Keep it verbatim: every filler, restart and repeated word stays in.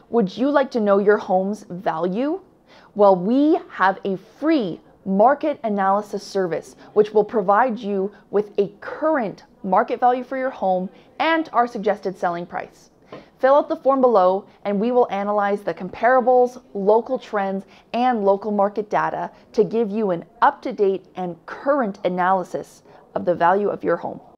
Would you like to know your home's value? Well, we have a free market analysis service, which will provide you with a current market value for your home and our suggested selling price. Fill out the form below and we will analyze the comparables, local trends, and local market data to give you an up-to-date and current analysis of the value of your home.